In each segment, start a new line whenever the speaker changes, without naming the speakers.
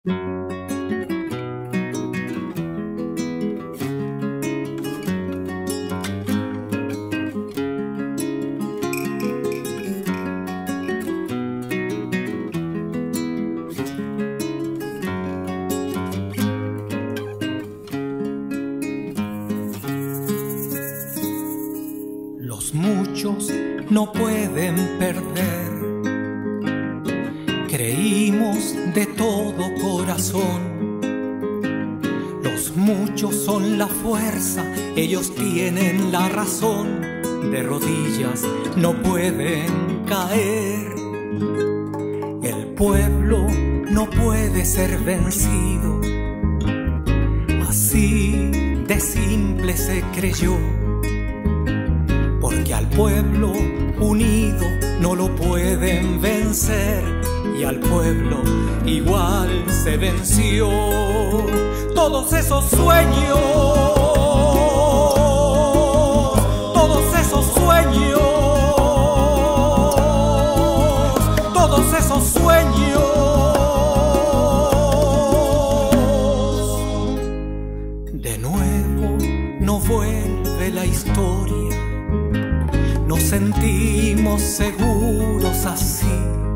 Los muchos no pueden perder. Creímos de todo corazón. Los muchos son la fuerza, ellos tienen la razón. De rodillas no pueden caer. El pueblo no puede ser vencido. Así de simple se creyó. Porque al pueblo unido no lo pueden vencer, y al pueblo igual se venció. Todos esos sueños, todos esos sueños, todos esos sueños. De nuevo no vuelve la historia. Nos sentimos seguros así.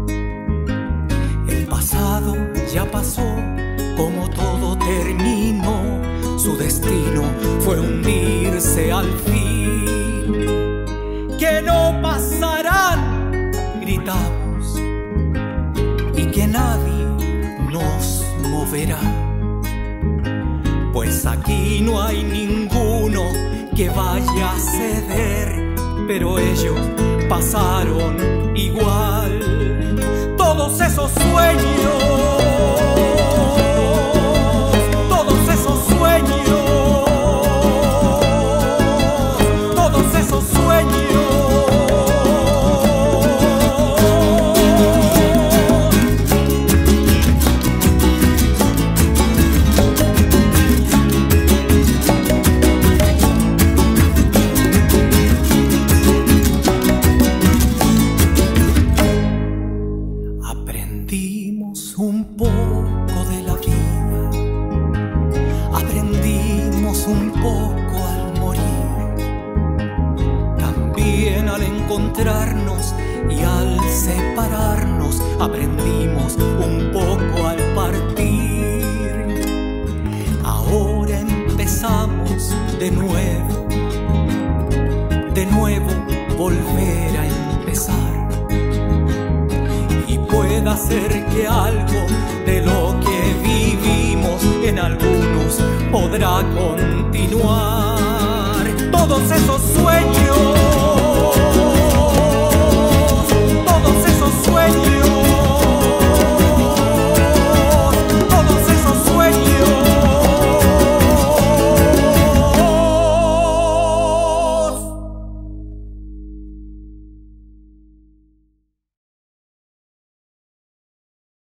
El pasado ya pasó, como todo terminó. Su destino fue hundirse al fin. Que no pasarán, gritamos, y que nadie nos moverá. Pues aquí no hay ninguno que vaya a ceder. Pero ellos pasaron igual. Todos esos sueños, todos esos sueños, todos esos sueños. Aprendimos un poco de la vida, aprendimos un poco al morir, también al encontrarnos y al separarnos, aprendimos un poco al partir. Ahora empezamos de nuevo volver a empezar. Pueda ser que algo de lo que vivimos en algunos podrá continuar. Todos esos sueños,